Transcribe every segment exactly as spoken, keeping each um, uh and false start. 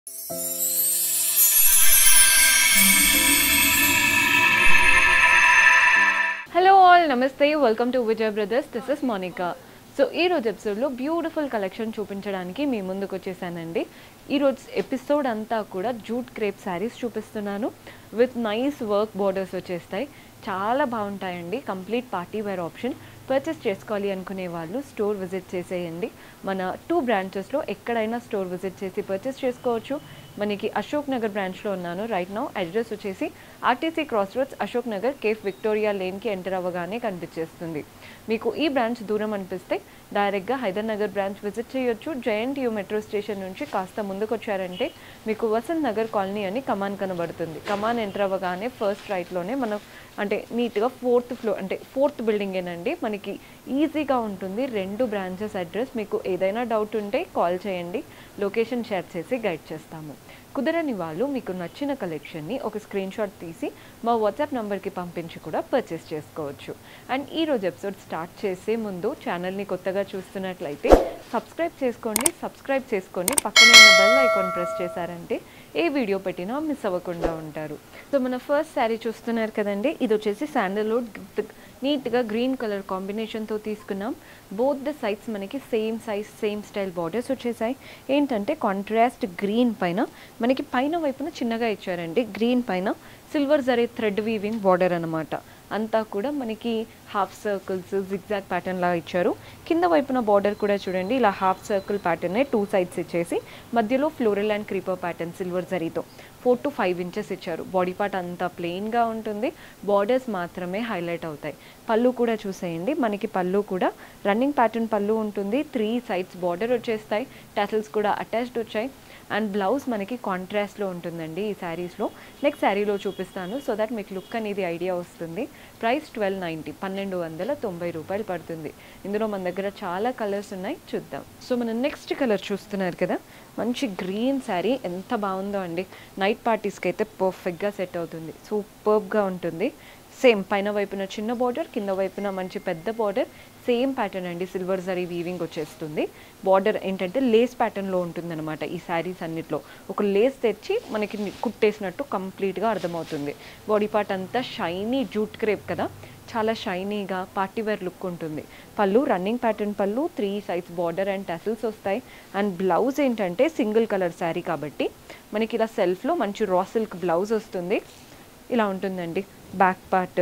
Hello all, namaste, welcome to Vijay Brothers. This is Monica. So ఈ రోజు ఎపిసోడ్లో beautiful collection చూపించడానికి మీ ముందుకు వచ్చేసానండి. ఈరోజు ఎపిసోడ్ అంతా కూడా జూట్ క్రేప్ శారీస్ చూపిస్తున్నాను. విత్ నైస్ వర్క్ బోర్డర్స్ వచ్చేస్తాయి. చాలా బాగుంటాయండి. Complete party wear option. Purchase చేసుకోవాలి అనుకునే వాళ్ళు స్టోర్ విజిట్ చేసేయండి. మన టూ బ్రాంచెస్లో ఎక్కడైనా స్టోర్ విజిట్ చేసి పర్చేస్ చేసుకోవచ్చు. మనకి అశోక్ నగర్ బ్రాంచ్లో ఉన్నాను రైట్ నౌ. అడ్రస్ వచ్చేసి RTC cross roads Ashok Nagar cafe Victoria లేన్కి ఎంటర్ అవ్వగానే కనిపించేస్తుంది. మీకు ఈ బ్రాంచ్ దూరం అనిపిస్తే డైరెక్ట్గా హైదరాబాద్ బ్రాంచ్ విజిట్ చేయొచ్చు. జేఎన్టీయూ మెట్రో స్టేషన్ నుంచి కాస్త ముందుకు వచ్చారంటే మీకు వసంత్ నగర్ కాలనీ అని కమాన్ కనబడుతుంది. కమాన్ ఎంటర్ అవ్వగానే ఫస్ట్ రైట్లోనే మనం అంటే నీట్గా ఫోర్త్ ఫ్లోర్ అంటే ఫోర్త్ బిల్డింగేనండి. మనకి ఈజీగా ఉంటుంది. రెండు బ్రాంచెస్ అడ్రస్. మీకు ఏదైనా డౌట్ ఉంటే కాల్ చేయండి. లొకేషన్ షేర్ చేసి గైడ్ చేస్తాము. కుదరని వాళ్ళు మీకు నచ్చిన కలెక్షన్ని ఒక స్క్రీన్ షాట్ తీసి మా వాట్సాప్ నెంబర్కి పంపించి కూడా పర్చేస్ చేసుకోవచ్చు. అండ్ ఈరోజు ఎపిసోడ్ స్టార్ట్ చేసే ముందు ఛానల్ని కొత్తగా చూస్తున్నట్లయితే సబ్స్క్రైబ్ చేసుకోండి. సబ్స్క్రైబ్ చేసుకొని పక్కనే ఉన్న బెల్ ఐకాన్ ప్రెస్ చేశారంటే ఏ వీడియో పెట్టినా మిస్ అవ్వకుండా ఉంటారు. సో మన ఫస్ట్ శారీ చూస్తున్నారు కదండి. ఇది వచ్చేసి శాండల్వుడ్ నీట్గా గ్రీన్ కలర్ కాంబినేషన్తో తీసుకున్నాం. బోత్ ద సైడ్స్ మనకి same size same style borders వచ్చేసాయి. ఏంటంటే కాంట్రాస్ట్ గ్రీన్ పైన మనకి పైన వైపున చిన్నగా ఇచ్చారండి. గ్రీన్ పైన silver zari thread weaving border అనమాట. అంతా కూడా మనకి హాఫ్ సర్కిల్స్ జిగ్జాగ్ ప్యాటర్న్ లాగా ఇచ్చారు. కింద వైపున బార్డర్ కూడా చూడండి ఇలా హాఫ్ సర్కిల్ ప్యాటర్నే టూ సైడ్స్ ఇచ్చేసి మధ్యలో floral and creeper pattern silver జరీతో ఫోర్ టు ఫైవ్ ఇంచెస్ ఇచ్చారు. బాడీ పార్ట్ అంతా ప్లెయిన్గా ఉంటుంది. బార్డర్స్ మాత్రమే హైలైట్ అవుతాయి. పళ్ళు కూడా చూసేయండి. మనకి పళ్ళు కూడా రన్నింగ్ ప్యాటర్న్ పళ్ళు ఉంటుంది. త్రీ సైడ్స్ బార్డర్ వచ్చేస్తాయి. టసల్స్ కూడా అటాచ్డ్ వచ్చాయి. అండ్ బ్లౌజ్ మనకి కాంట్రాస్ట్లో ఉంటుందండి ఈ శారీస్లో. నెక్స్ట్ శారీలో చూపిస్తాను సో దట్ మీకు లుక్ అనేది ఐడియా వస్తుంది. ప్రైస్ ట్వెల్వ్ నైంటీ పన్నెండు వందల తొంభై రూపాయలు పడుతుంది. ఇందులో మన దగ్గర చాలా కలర్స్ ఉన్నాయి, చూద్దాం. సో మనం నెక్స్ట్ కలర్ చూస్తున్నారు కదా, మంచి గ్రీన్ శారీ. ఎంత బాగుందో అండి. నైట్ పార్టీస్కి అయితే పర్ఫెక్ట్గా సెట్ అవుతుంది. సూపర్గా ఉంటుంది. సేమ్ పైన వైపున చిన్న బార్డర్, కింద వైపున మంచి పెద్ద బార్డర్. సేమ్ ప్యాటర్న్ అండి. సిల్వర్ జరీ వీవింగ్ వచ్చేస్తుంది. బార్డర్ ఏంటంటే లేస్ ప్యాటర్న్లో ఉంటుందన్నమాట. ఈ శారీస్ అన్నిట్లో ఒక లేస్ తెచ్చి మనకి కుట్టేసినట్టు కంప్లీట్గా అర్థమవుతుంది. బాడీ పార్ట్ అంతా షైనీ జూట్ క్రేప్ కదా, చాలా షైనీగా పార్టీవేర్ లుక్ ఉంటుంది. Pallu running pattern pallu, three sides border and tassels వస్తాయి. అండ్ బ్లౌజ్ ఏంటంటే సింగిల్ కలర్ శారీ కాబట్టి మనకి ఇలా సెల్ఫ్లో మంచి రా సిల్క్ బ్లౌజ్ వస్తుంది. ఇలా ఉంటుందండి. బ్యాక్ పార్ట్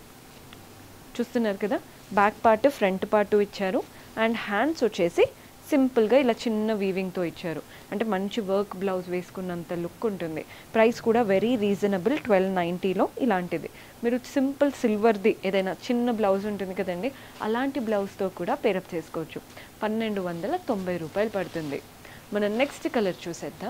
చూస్తున్నారు కదా, బ్యాక్ పార్ట్ ఫ్రంట్ పార్ట్ ఇచ్చారు. అండ్ హ్యాండ్స్ వచ్చేసి సింపుల్గా ఇలా చిన్న వీవింగ్తో ఇచ్చారు. అంటే మంచి వర్క్ బ్లౌజ్ వేసుకున్నంత లుక్ ఉంటుంది. ప్రైస్ కూడా వెరీ రీజనబుల్ ట్వెల్వ్ నైంటీలో ఇలాంటిది. మీరు సింపుల్ సిల్వర్ది ఏదైనా చిన్న బ్లౌజ్ ఉంటుంది కదండి, అలాంటి బ్లౌజ్తో కూడా పేరప్ చేసుకోవచ్చు. పన్నెండు వందల తొంభై రూపాయలు పడుతుంది. మనం నెక్స్ట్ కలర్ చూసేద్దాం.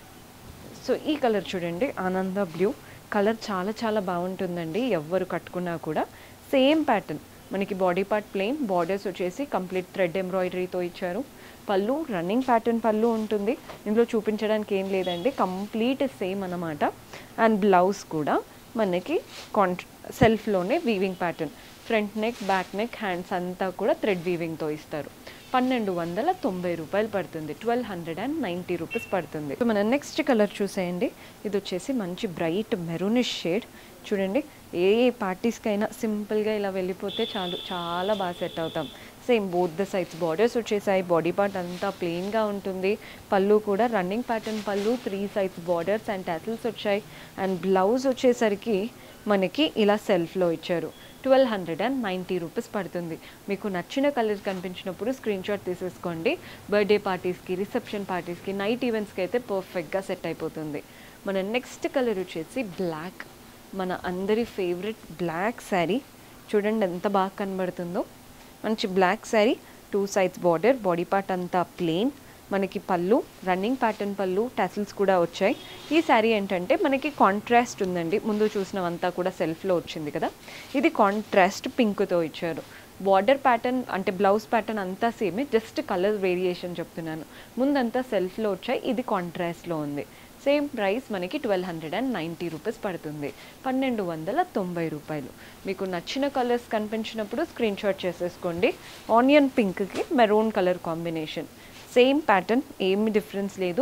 సో ఈ కలర్ చూడండి, ఆనంద బ్లూ కలర్. చాలా చాలా బాగుంటుందండి. ఎవ్వరు కట్టుకున్నా కూడా సేమ్ ప్యాటర్న్. మనకి బాడీ పార్ట్ ప్లెయిన్, బార్డర్స్ వచ్చేసి కంప్లీట్ థ్రెడ్ ఎంబ్రాయిడరీతో ఇచ్చారు. పళ్ళు రన్నింగ్ ప్యాటర్న్ పళ్ళు ఉంటుంది. ఇందులో చూపించడానికి ఏం లేదండి, కంప్లీట్ సేమ్ అన్నమాట. అండ్ బ్లౌజ్ కూడా మనకి కాంట్ర సెల్ఫ్లోనే weaving pattern. Front neck, back neck, hands అంతా కూడా థ్రెడ్ వీవింగ్తో ఇస్తారు. పన్నెండు వందల తొంభై రూపాయలు పడుతుంది. Twelve hundred and ninety rupees పడుతుంది. సో మన నెక్స్ట్ కలర్ చూసేయండి. ఇది వచ్చేసి మంచి బ్రైట్ మెరూనిష్ షేడ్. చూడండి, ఏ ఏ పార్టీస్కైనా సింపుల్గా ఇలా వెళ్ళిపోతే చాలు, చాలా బాగా సెట్ అవుతాం. Same both the sides borders వచ్చేసాయి. బాడీ పార్ట్ అంతా ప్లెయిన్గా ఉంటుంది. పళ్ళు కూడా running pattern pallu, three sides borders and tassels వచ్చాయి. అండ్ బ్లౌజ్ వచ్చేసరికి మనకి ఇలా సెల్ఫ్లో ఇచ్చారు. Twelve hundred and ninety rupees పడుతుంది. మీకు నచ్చిన కలర్ కనిపించినప్పుడు స్క్రీన్ షాట్ తీసేసుకోండి. బర్త్డే పార్టీస్కి, రిసెప్షన్ పార్టీస్కి, నైట్ ఈవెంట్స్కి అయితే పర్ఫెక్ట్గా సెట్ అయిపోతుంది. మన నెక్స్ట్ కలర్ వచ్చేసి బ్లాక్. మన అందరి ఫేవరెట్ బ్లాక్ శారీ. చూడండి ఎంత బాగా కనబడుతుందో. మంచి black sari, two sides border, body part అంతా ప్లెయిన్. మనకి పళ్ళు రన్నింగ్ ప్యాటర్న్ పళ్ళు, టసల్స్ కూడా వచ్చాయి. ఈ శారీ ఏంటంటే మనకి కాంట్రాస్ట్ ఉందండి. ముందు చూసినవంతా కూడా సెల్ఫ్లో వచ్చింది కదా, ఇది కాంట్రాస్ట్ పింక్తో ఇచ్చారు. బార్డర్ ప్యాటర్న్ అంటే బ్లౌజ్ ప్యాటర్న్ అంతా సేమే, జస్ట్ కలర్ వేరియేషన్ చెప్తున్నాను. ముందంతా సెల్ఫ్లో వచ్చాయి, ఇది కాంట్రాస్ట్లో ఉంది. సేమ్ ప్రైస్ మనకి twelve hundred and ninety rupees పడుతుంది. పన్నెండు వందల తొంభై రూపాయలు. మీకు నచ్చిన కలర్స్ కనిపించినప్పుడు స్క్రీన్ షాట్ చేసేసుకోండి. ఆనియన్ పింక్కి maroon colour combination. Same pattern, ఏమి డిఫరెన్స్ లేదు.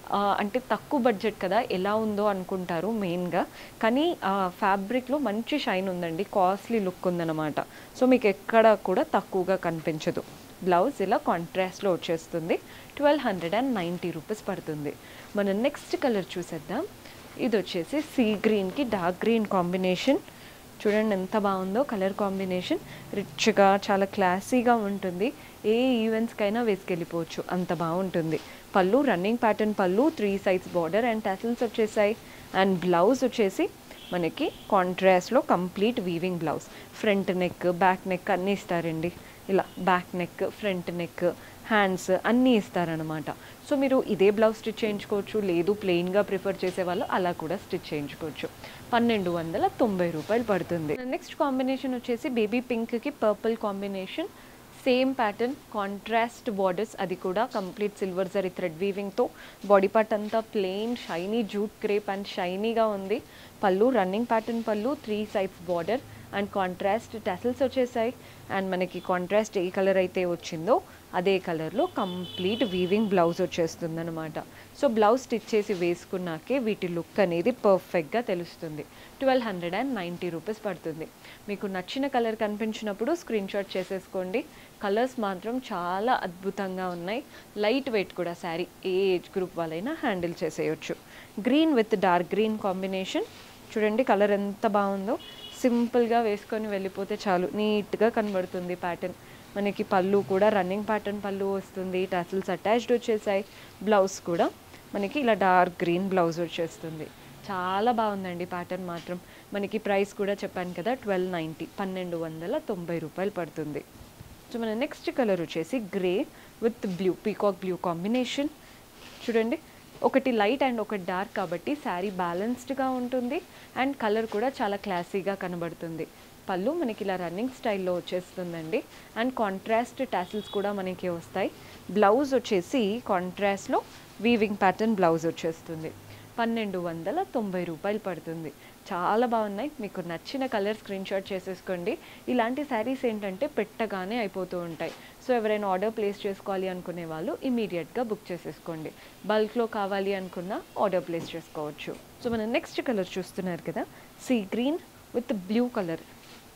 అంటే తక్కువ బడ్జెట్ కదా ఎలా ఉందో అనుకుంటారు మెయిన్గా, కానీ ఫ్యాబ్రిక్లో మంచి షైన్ ఉందండి, కాస్ట్లీ లుక్ ఉందన్నమాట. సో మీకు ఎక్కడ కూడా తక్కువగా కనిపించదు. బ్లౌజ్ ఇలా కాంట్రాస్ట్లో వచ్చేస్తుంది, twelve hundred and ninety rupees పడుతుంది. మనం నెక్స్ట్ కలర్ చూసేద్దాం. ఇది వచ్చేసి సీ గ్రీన్కి డార్క్ గ్రీన్ కాంబినేషన్. చూడండి ఎంత బాగుందో కలర్ కాంబినేషన్, రిచ్గా చాలా క్లాసీగా ఉంటుంది. ఏ ఈవెంట్స్కైనా వేసుకెళ్ళిపోవచ్చు, అంత బాగుంటుంది. Pallu running pattern pallu, three sides border and tassels వచ్చేసాయి. అండ్ బ్లౌజ్ వచ్చేసి మనకి కాంట్రాస్ట్లో complete weaving blouse. Front neck back neck అన్నీ ఇస్తారండి. ఇలా back neck front neck hands అన్నీ ఇస్తారనమాట. సో మీరు ఇదే బ్లౌజ్ స్టిచ్ చేయించుకోవచ్చు, లేదు ప్లెయిన్గా ప్రిఫర్ చేసే వాళ్ళు అలా కూడా స్టిచ్ చేయించుకోవచ్చు. పన్నెండు వందల తొంభై రూపాయలు పడుతుంది. నెక్స్ట్ కాంబినేషన్ వచ్చేసి బేబీ పింక్కి purple combination. Same pattern contrast borders, అది కూడా కంప్లీట్ సిల్వర్ జరీ థ్రెడ్ వీవింగ్తో. బాడీ పార్ట్ అంతా plain shiny jute crepe and షైనీగా ఉంది. Pallu running pattern pallu, three sides border and contrast tassels వచ్చేసాయి. అండ్ మనకి కాంట్రాస్ట్ ఏ కలర్ అయితే వచ్చిందో అదే కలర్లో కంప్లీట్ వీవింగ్ బ్లౌజ్ వచ్చేస్తుంది అనమాట. సో బ్లౌజ్ స్టిచ్ చేసి వేసుకున్నాకే వీటి లుక్ అనేది పర్ఫెక్ట్గా తెలుస్తుంది. Twelve hundred and ninety rupees పడుతుంది. మీకు నచ్చిన కలర్ కనిపించినప్పుడు స్క్రీన్ షాట్ చేసేసుకోండి. కలర్స్ మాత్రం చాలా అద్భుతంగా ఉన్నాయి. లైట్ వెయిట్ కూడా, శారీ ఏ ఏజ్ గ్రూప్ వాళ్ళైనా హ్యాండిల్ చేసేయచ్చు. Green with dark green combination. చూడండి కలర్ ఎంత బాగుందో, సింపుల్గా వేసుకొని వెళ్ళిపోతే చాలు, నీట్గా కనబడుతుంది ప్యాటర్న్. మనకి పళ్ళు కూడా రన్నింగ్ ప్యాటర్న్ పళ్ళు వస్తుంది, టాసిల్స్ అటాచ్డ్ వచ్చేసాయి. బ్లౌజ్ కూడా మనకి ఇలా డార్క్ గ్రీన్ బ్లౌజ్ వచ్చేస్తుంది. చాలా బాగుందండి ప్యాటర్న్ మాత్రం. మనకి ప్రైస్ కూడా చెప్పాను కదా, ట్వెల్వ్ నైంటీ పన్నెండు వందల తొంభై రూపాయలు పడుతుంది. సో మన నెక్స్ట్ కలర్ వచ్చేసి grey with blue peacock blue combination. చూడండి ఒకటి లైట్ అండ్ ఒకటి డార్క్ కాబట్టి శారీ బ్యాలెన్స్డ్గా ఉంటుంది అండ్ కలర్ కూడా చాలా క్లాసీగా కనబడుతుంది. పళ్ళు మనకి ఇలా రన్నింగ్ స్టైల్లో వచ్చేస్తుందండి అండ్ కాంట్రాస్ట్ టాసిల్స్ కూడా మనకి వస్తాయి. బ్లౌజ్ వచ్చేసి కాంట్రాస్ట్లో వీవింగ్ ప్యాటర్న్ బ్లౌజ్ వచ్చేస్తుంది. పన్నెండు వందల తొంభై రూపాయలు పడుతుంది. చాలా బాగున్నాయి. మీకు నచ్చిన కలర్ స్క్రీన్ షాట్ చేసేసుకోండి. ఇలాంటి శారీస్ ఏంటంటే పెట్టగానే అయిపోతూ ఉంటాయి. సో ఎవరైనా ఆర్డర్ ప్లేస్ చేసుకోవాలి అనుకునే వాళ్ళు ఇమీడియట్గా బుక్ చేసేసుకోండి. బల్క్లో కావాలి అనుకున్నా ఆర్డర్ ప్లేస్ చేసుకోవచ్చు. సో మనం నెక్స్ట్ కలర్ చూస్తున్నారు కదా, sea green with blue colour.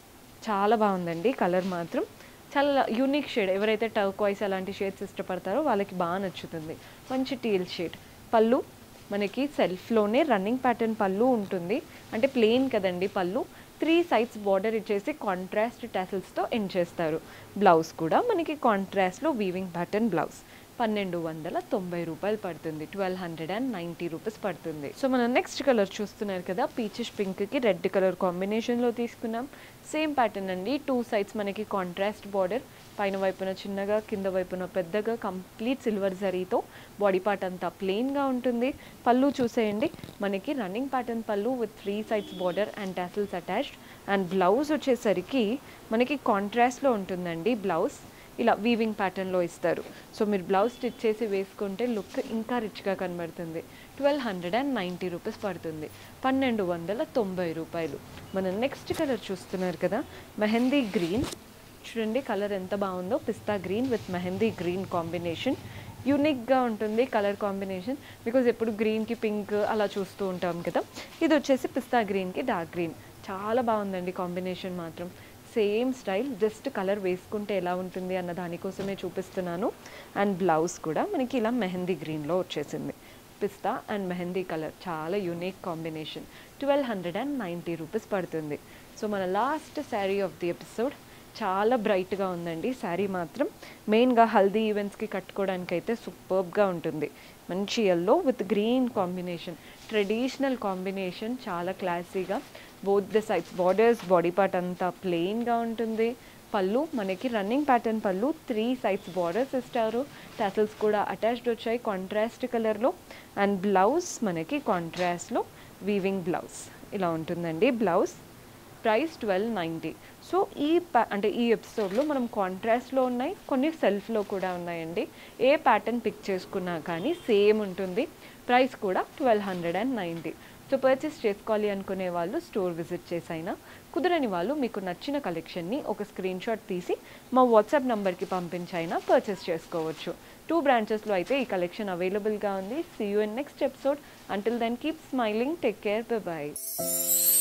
చాలా బాగుందండి కలర్ మాత్రం, చాలా యూనిక్ షేడ్. ఎవరైతే టర్క్వైస్ అలాంటి షేడ్స్ ఇష్టపడతారో వాళ్ళకి బాగా నచ్చుతుంది. మంచి టీల్ షేడ్. పళ్ళు మనకి సెల్ఫ్లోనే రన్నింగ్ ప్యాటర్న్ పళ్ళు ఉంటుంది, అంటే ప్లెయిన్ కదండి పళ్ళు. త్రీ సైడ్స్ బార్డర్ ఇచ్చేసి కాంట్రాస్ట్ టాసిల్స్తో ఎండ్ చేస్తారు. బ్లౌజ్ కూడా మనకి కాంట్రాస్ట్లో వీవింగ్ ప్యాటర్న్ బ్లౌజ్. పన్నెండు వందల తొంభై రూపాయలు పడుతుంది. Twelve hundred and ninety rupees పడుతుంది. సో మనం నెక్స్ట్ కలర్ చూస్తున్నారు కదా, పీచిష్ పింక్కి రెడ్ కలర్ కాంబినేషన్లో తీసుకున్నాం. సేమ్ ప్యాటర్న్ అండి, టూ సైడ్స్ మనకి కాంట్రాస్ట్ బార్డర్, పైన వైపున చిన్నగా కింద వైపున పెద్దగా, కంప్లీట్ సిల్వర్ జరీతో. బాడీ పార్ట్ అంతా ప్లెయిన్గా ఉంటుంది. పళ్ళు చూసేయండి, మనకి running pattern pallu with three sides border and tassels attached. And blouse వచ్చేసరికి మనకి కాంట్రాస్ట్లో ఉంటుందండి. బ్లౌజ్ ఇలా వీవింగ్ ప్యాటర్న్లో ఇస్తారు. సో మీరు బ్లౌజ్ స్టిచ్ చేసి వేసుకుంటే లుక్ ఇంకా రిచ్గా కనబడుతుంది. Twelve hundred and ninety rupees పడుతుంది. పన్నెండు వందల తొంభై రూపాయలు. మనం నెక్స్ట్ కలర్ చూస్తున్నారు కదా, మెహందీ గ్రీన్. చూడండి కలర్ ఎంత బాగుందో, pista green with mehndi green combination. యూనిక్గా ఉంటుంది కలర్ కాంబినేషన్, బికాజ్ ఎప్పుడు గ్రీన్కి పింక్ అలా చూస్తూ ఉంటాం కదా. ఇది వచ్చేసి పిస్తా గ్రీన్కి డార్క్ గ్రీన్. చాలా బాగుందండి కాంబినేషన్ మాత్రం. సేమ్ స్టైల్, జస్ట్ కలర్ వేసుకుంటే ఎలా ఉంటుంది అన్న దానికోసమే చూపిస్తున్నాను. అండ్ బ్లౌజ్ కూడా మనకి ఇలా మెహందీ గ్రీన్లో వచ్చేసింది. పిస్తా అండ్ మెహందీ కలర్ చాలా unique combination. Twelve hundred and ninety rupees పడుతుంది. సో మన last sari of the episode. చాలా బ్రైట్గా ఉందండి శారీ మాత్రం. మెయిన్గా హల్దీ ఈవెంట్స్కి కట్టుకోవడానికి అయితే సూపర్బ్గా ఉంటుంది. మంచి yellow with green combination, traditional combination, చాలా క్లాసీగా. Both the sides borders, body part అంతా ప్లెయిన్గా ఉంటుంది. పళ్ళు మనకి running pattern pallu, three sides borders ఇస్తారు. టాసిల్స్ కూడా అటాచ్డ్ వచ్చాయి కాంట్రాస్ట్ కలర్లో. అండ్ బ్లౌజ్ మనకి కాంట్రాస్ట్లో వీవింగ్ బ్లౌజ్ ఇలా ఉంటుందండి. Blouse price twelve ninety. So ఈ ప్యా అంటే ఈ ఎపిసోడ్లో మనం కాంట్రాస్ట్లో ఉన్నాయి, కొన్ని సెల్ఫ్లో కూడా ఉన్నాయండి. ఏ ప్యాటర్న్ పిక్ చేసుకున్నా కానీ సేమ్ ఉంటుంది. ప్రైస్ కూడా twelve hundred and ninety. So purchase చేసుకోవాలి అనుకునే వాళ్ళు స్టోర్ విజిట్ చేసైనా, కుదరని వాళ్ళు మీకు నచ్చిన కలెక్షన్ని ఒక స్క్రీన్ షాట్ తీసి మా వాట్సాప్ నెంబర్కి పంపించైనా పర్చేస్ చేసుకోవచ్చు. టూ బ్రాంచెస్లో అయితే ఈ కలెక్షన్ అవైలబుల్గా ఉంది. See you in next episode. Until then keep smiling, take care, bye by.